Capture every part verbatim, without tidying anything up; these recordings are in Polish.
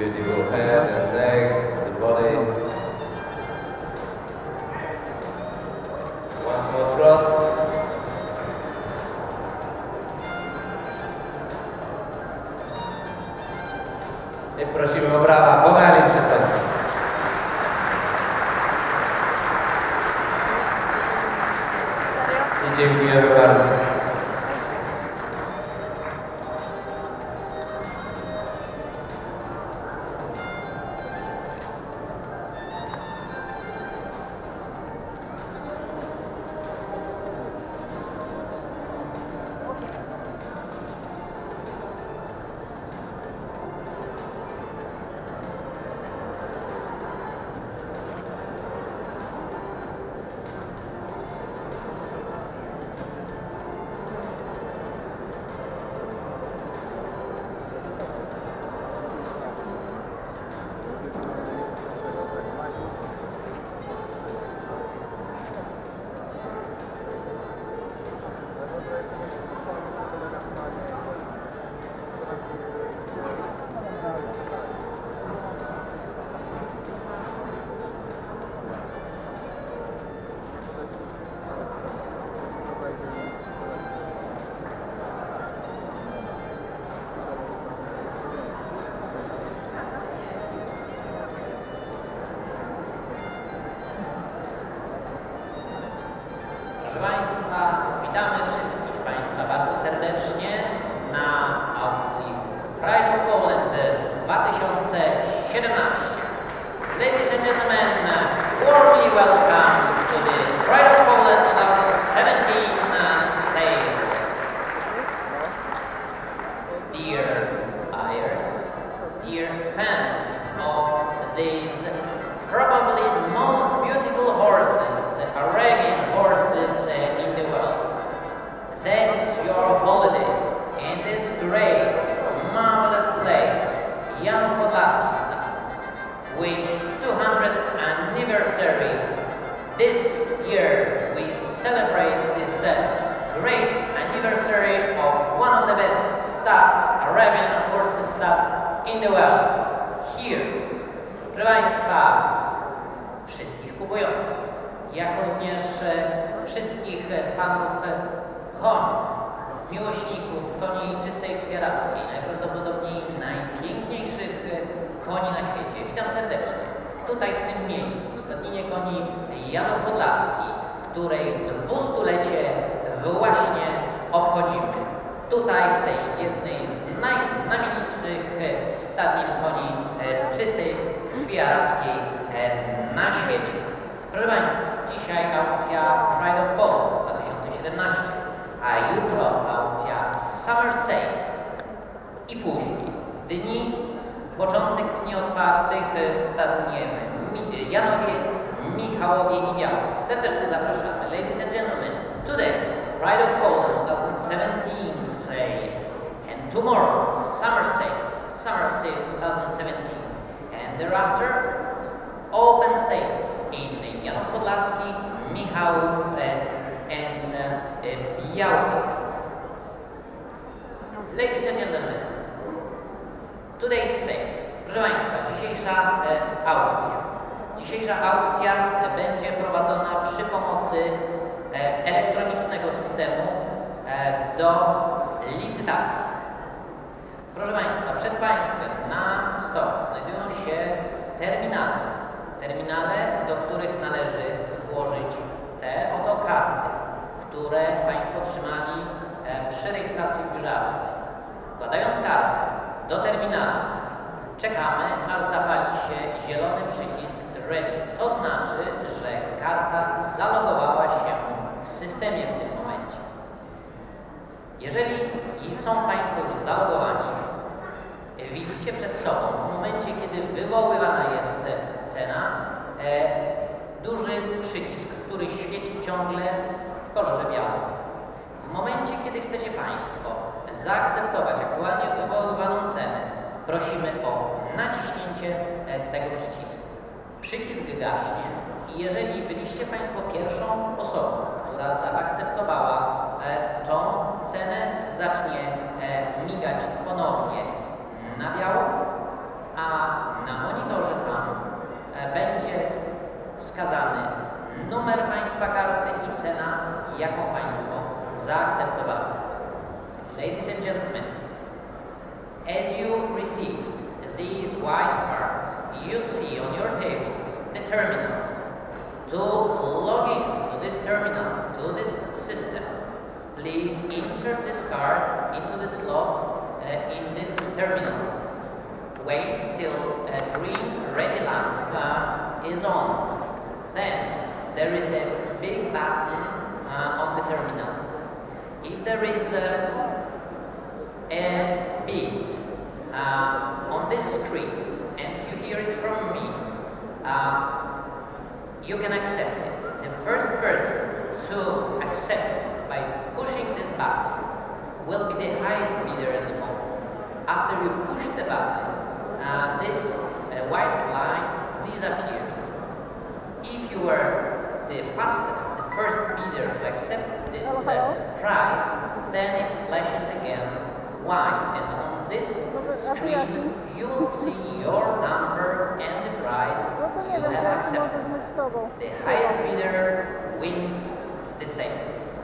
beautiful head and leg, the body. One more trot. I prosimy o brawa, pomali przed tym. I dziękujemy bardzo. Proszę Państwa, witamy wszystkich Państwa bardzo serdecznie na aukcji Pride of Poland dwa tysiące siedemnaście. Ladies and gentlemen, warmly welcome to the Pride of Poland twenty seventeen sale. Dear buyers, dear fans of these probably most beautiful horses, Arabian horses uh, in the world. That's your holiday in this great, marvelous place, Janów Podlaski style, which two hundredth anniversary. This year we celebrate this uh, great anniversary of one of the best studs, Arabian horses studs in the world. Here, proszę Państwa, wszystkich kupujących, jak również wszystkich fanów koni, miłośników koni czystej krwierackiej, najprawdopodobniej najpiękniejszych koni na świecie. Witam serdecznie. Tutaj w tym miejscu, w stadninie koni Janów Podlaski, której dwustulecie właśnie obchodzimy. Tutaj w tej jednej z najznamienitszych stadnin koni czystej krwi arabskiej na świecie. Proszę Państwa, dzisiaj aukcja Pride of Poland dwa tysiące siedemnaście, a jutro aukcja Summer Sale i później dni, początek dni otwartych w stadnie Janowie, Michałowie i Białce. Serdecznie zapraszamy. Ladies and gentlemen, today Pride of Poland twenty seventeen sale and tomorrow Summer Sale, Summer Sale twenty seventeen, and thereafter open stages in Janów Podlaski, Michałów and uh, Białystok. Ladies and gentlemen, today's sale. Proszę Państwa, dzisiejsza e, aukcja. Dzisiejsza aukcja będzie prowadzona przy pomocy e, elektronicznego systemu e, do licytacji. Proszę Państwa, przed Państwem na stole znajdują się terminale. Terminale, do których należy włożyć te oto karty, które Państwo otrzymali e, przy rejestracji w biurze aukcji. Wkładając kartę do terminala, czekamy, aż zapali się zielony przycisk Ready. To znaczy, że karta zalogowała się w systemie w tym momencie. Jeżeli są Państwo już zalogowani, widzicie przed sobą w momencie, kiedy wywoływana jest cena, e, duży przycisk, który świeci ciągle w kolorze białym. W momencie, kiedy chcecie Państwo zaakceptować aktualnie wywoływaną cenę, prosimy o naciśnięcie e, tego przycisku. Przycisk gaśnie i jeżeli byliście Państwo pierwszą osobą, która zaakceptowała e, tą cenę, zacznie e, migać ponownie na biało a na monitorze tam e, będzie wskazany numer Państwa karty i cena, jaką Państwo zaakceptowali. Ladies and gentlemen, as you receive these white cards, you see on your tables the terminals. To log in to this terminal, to this system, please insert this card into the slot uh, in this terminal. Wait till a green ready lamp uh, is on. Then there is a big button uh, on the terminal. If there is uh, a beat uh, on this screen and you hear it from me, uh, you can accept it. The first person to accept by pushing this button will be the highest bidder at the moment. After you push the button, uh, this uh, white line disappears. If you were the fastest, the first bidder to accept this uh, price, then it flashes again white, and on this screen you will see your number and the price you have accepted. The highest bidder wins the sale.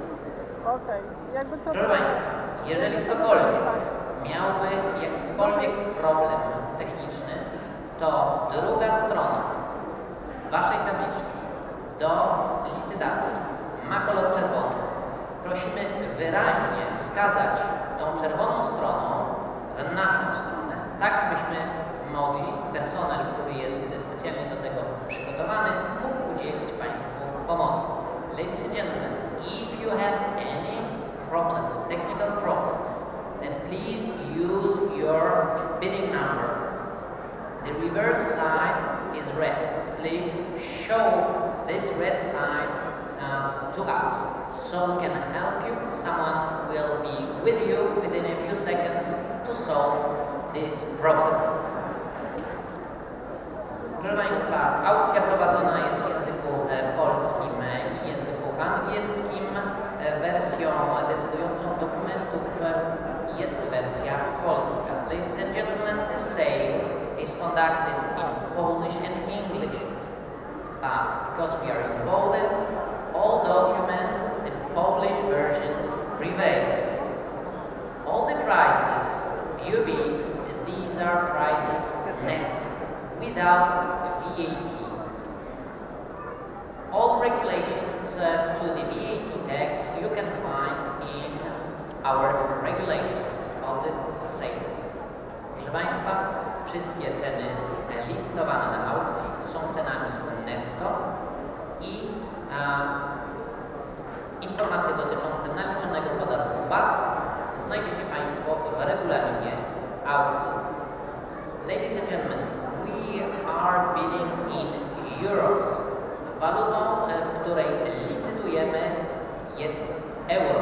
Proszę Państwa, jeżeli ktokolwiek miałby jakikolwiek problem techniczny, to druga strona Waszej tabliczki do licytacji ma kolor czerwony. Prosimy wyraźnie wskazać tą czerwoną stroną w naszą stronę, tak byśmy mogli, personel, który jest specjalnie do tego przygotowany, mógł udzielić Państwu pomocy. Ladies and gentlemen, if you have any problems, technical problems, then please use your bidding number. The reverse side is red. Please show this red side uh, to us so we can help you. Someone will be with you within a few seconds to solve this problem. Proszę Państwa, aukcja prowadzona jest w języku e, polskim i języku angielskim. E, wersją decydującą dokumentów e, jest wersja polska. Ladies and gentlemen, the sale is conducted in Polish and English. But because we are in Poland, all documents, the Polish version prevails. All the prices you bid, these are prices net, without V A T. All regulations uh, to the V A T tax you can find in our regulations of the sale. Proszę Państwa, wszystkie ceny licytowane na aukcji są cenami netto i a, informacje dotyczące naliczonego podatku V A T znajdziecie Państwo w regulaminie aukcji. Ladies and gentlemen, we are bidding in euros. Walutą, w której licytujemy, jest euro.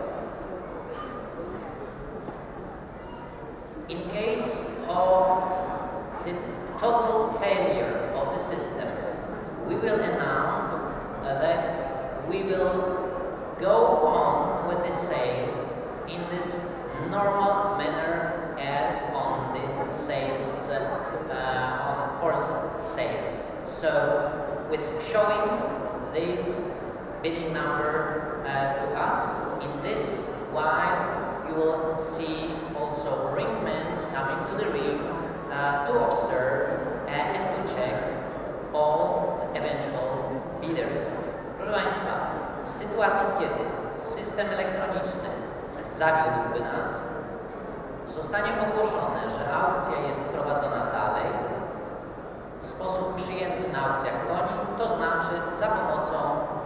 In case of the total failure of the system, we will announce uh, that we will go on with the sale in this normal manner as on the sales, uh, on horse sales. So, with showing this bidding number uh, to us in this, while you will see also ringmen coming to the ring uh, to observe and to check all eventual bidders. Proszę Państwa, w sytuacji, kiedy system elektroniczny zawiódłby nas, zostanie ogłoszone, że aukcja jest prowadzona dalej w sposób przyjęty na aukcjach koni, to znaczy za pomocą